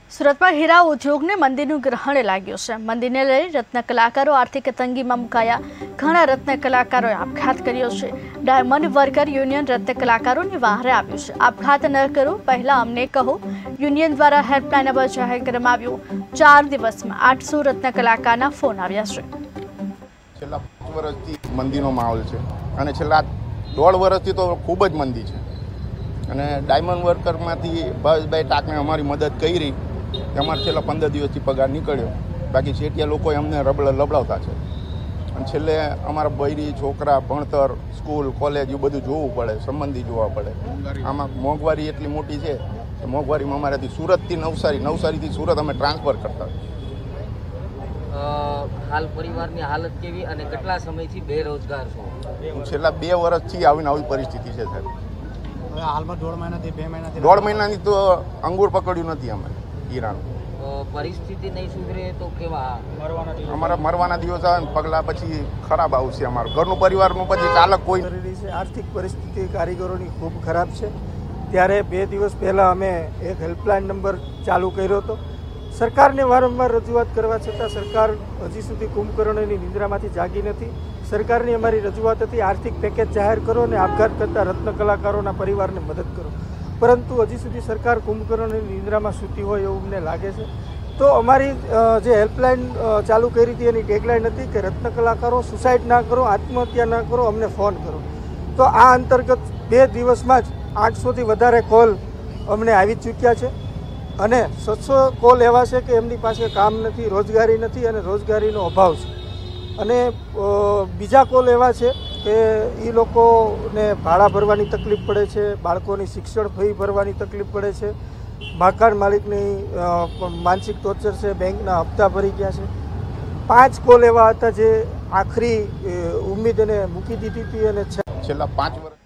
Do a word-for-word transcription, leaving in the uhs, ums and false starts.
સુરત માં હીરા ઉદ્યોગને મંદીનું ગ્રહણ લાગ્યું છે। મંદીને લઈ રત્ન કલાકારો આર્થિક તંગીમાં મુકાયા। ઘણા રત્ન કલાકારોએ આપઘાત કર્યો છે। ડાયમંડ વર્કર યુનિયન રત્ન કલાકારોની વહારે આવ્યું છે। આપઘાત ન કરો, પહેલા અમને કહો। યુનિયન દ્વારા હેલ્પલાઇન નંબર જાહેર કરવામાં આવ્યો। ચાર દિવસમાં આઠસો રત્ન કલાકારના ફોન આવ્યા છે। છેલ્લા પાંચ વર્ષથી મંદીનો માહોલ છે અને છેલ્લા દોઢ વર્ષથી તો ખૂબ જ મંદી છે અને ડાયમંડ વર્કરમાંથી ભાવેશભાઈ ટાકને અમારી મદદ કરી કે અમારે છેલ્લા પંદર દિવસથી પગાર નીકળ્યો, બાકી શેઠિયા લોકોએ અમને રબડ લબડાવતા છે અને છેલ્લે અમારા બૈરી છોકરા ભણતર સ્કૂલ કોલેજ એ બધું જોવું પડે, સંબંધી જોવા પડે। આમાં મોંઘવારી એટલી મોટી છે કે મોંઘવારીમાં અમારાથી સુરતથી નવસારી નવસારીથી સુરત અમે ટ્રાન્સફર કરતા। હાલ પરિવારની હાલત કેવી અને કેટલા સમયથી બેરોજગાર છો? છેલ્લા બે વર્ષથી આવીને આવી પરિસ્થિતિ છે સાહેબ। હાલમાં દોઢ મહિનાથી બે મહિનાથી દોઢ મહિનાની તો અંગૂર પકડ્યું નથી અમે હીરાનું। પરિસ્થિતિ નહીં સુધરે તો કેવા અમારા મરવાના દિવસ આવે ને પગલા પછી ખરાબ આવશે। અમારું ઘરનું પરિવારનું પછી ચાલક કોઈ જરૂરી છે। આર્થિક પરિસ્થિતિ કારીગરોની ખૂબ ખરાબ છે। ત્યારે બે દિવસ પહેલાં અમે એક હેલ્પલાઇન નંબર ચાલુ કર્યો હતો। સરકારને વારંવાર રજૂઆત કરવા છતાં સરકાર હજી સુધી કુંભકર્ણની નિંદ્રામાંથી જાગી નથી। સરકારની અમારી રજૂઆત હતી આર્થિક પેકેજ જાહેર કરો અને આપઘાત કરતા રત્ન કલાકારોના પરિવારને મદદ કરો, પરંતુ હજી સુધી સરકાર કુંભકર્ણની નિંદ્રામાં સૂતી હોય એવું અમને લાગે છે। તો અમારી જે હેલ્પલાઇન ચાલુ કરી હતી એની ટેગલાઇન હતી કે રત્ન કલાકારો સુસાઇડ ના કરો, આત્મહત્યા ના કરો, અમને ફોન કરો। તો આ અંતર્ગત બે દિવસમાં જ આઠસોથી વધારે કોલ અમને આવી ચૂક્યા છે અને સાતસો કોલ એવા છે કે એમની પાસે કામ નથી, રોજગારી નથી અને રોજગારીનો અભાવ છે। અને બીજા કોલ એવા છે કે એ લોકોને ભાડા ભરવાની તકલીફ પડે છે, બાળકોની શિક્ષણ ફી ભરવાની તકલીફ પડે છે, મકાન માલિકની માનસિક ટોર્ચર છે, બેંકના હપ્તા ભરી ગયા છે। પાંચ કોલ એવા હતા જે આખરી ઉમ્મીદ એને મૂકી દીધી હતી અને છેલ્લા પાંચ વર્ષ